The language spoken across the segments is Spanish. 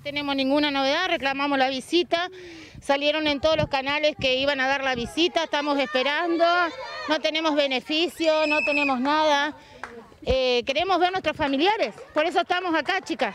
tenemos ninguna novedad, reclamamos la visita, salieron en todos los canales que iban a dar la visita, estamos esperando, no tenemos beneficio, no tenemos nada. Queremos ver a nuestros familiares, por eso estamos acá, chicas.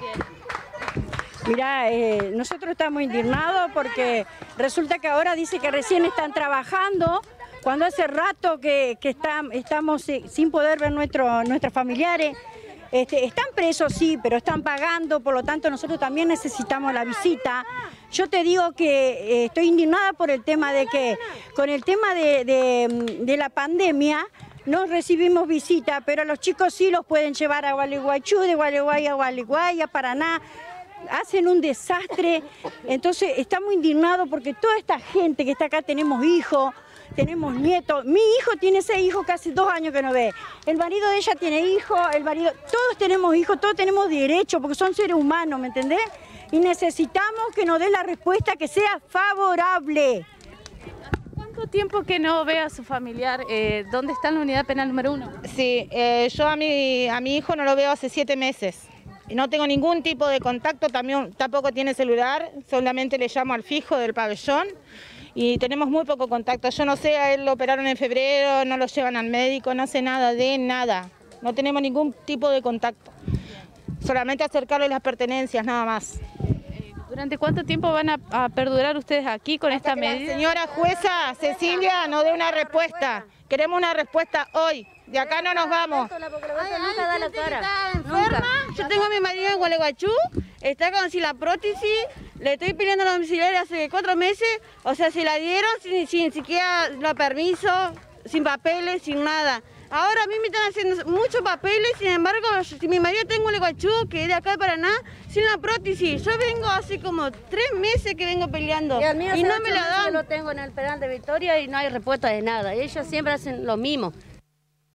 Mirá, nosotros estamos indignados porque resulta que ahora dice que recién están trabajando, cuando hace rato que estamos sin poder ver nuestros familiares. Están presos, sí, pero están pagando, por lo tanto nosotros también necesitamos la visita. Yo te digo que estoy indignada por el tema de que, con el tema de la pandemia, no recibimos visita, pero a los chicos sí los pueden llevar a Gualeguaychú, de Gualeguay a Gualeguay, a Paraná. Hacen un desastre, entonces estamos indignados porque toda esta gente que está acá, tenemos hijos, tenemos nietos. Mi hijo tiene 6 hijos que hace 2 años que no ve. El marido de ella tiene hijos, todos tenemos hijos, todos tenemos derecho porque son seres humanos, ¿me entendés? Y necesitamos que nos dé la respuesta que sea favorable. ¿Cuánto tiempo que no ve a su familiar? ¿Dónde está en la unidad penal número 1? Sí, yo a mi hijo no lo veo hace 7 meses. No tengo ningún tipo de contacto, tampoco tiene celular, solamente le llamo al fijo del pabellón y tenemos muy poco contacto. Yo no sé, a él lo operaron en febrero, no lo llevan al médico, no sé nada de nada. No tenemos ningún tipo de contacto, solamente acercarle las pertenencias, nada más. ¿Durante cuánto tiempo van a perdurar ustedes aquí con esta medida? La señora jueza Cecilia nos dé una respuesta. Queremos una respuesta hoy. De acá no nos vamos. Está enferma. Yo tengo a mi marido en Gualeguaychú, está con la prótesis, le estoy pidiendo la domiciliaria hace 4 meses, o sea, se la dieron sin siquiera los permisos, sin papeles, sin nada. Ahora a mí me están haciendo muchos papeles, sin embargo, si mi marido está en Gualeguaychú, que es de acá de Paraná, sin la prótesis. Yo vengo hace como 3 meses que vengo peleando y no me la dan. Yo lo tengo en el penal de Victoria y no hay respuesta de nada. Ellos siempre hacen lo mismo.